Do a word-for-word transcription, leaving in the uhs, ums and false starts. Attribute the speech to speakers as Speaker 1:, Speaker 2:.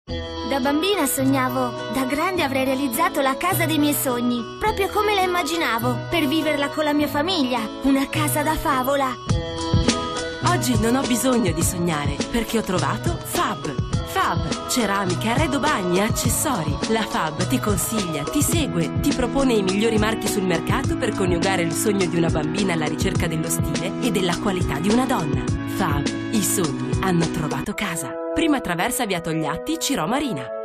Speaker 1: Da bambina sognavo, da grande avrei realizzato la casa dei miei sogni, proprio come la immaginavo, per viverla con la mia famiglia, una casa da favola.
Speaker 2: Oggi non ho bisogno di sognare, perché ho trovato Fab. Fab, ceramica, arredo bagni, accessori. La Fab ti consiglia, ti segue, ti propone i migliori marchi sul mercato per coniugare il sogno di una bambina alla ricerca dello stile e della qualità di una donna. Fab, i sogni hanno trovato casa. Prima attraversa via Togliatti, Cirò Marina.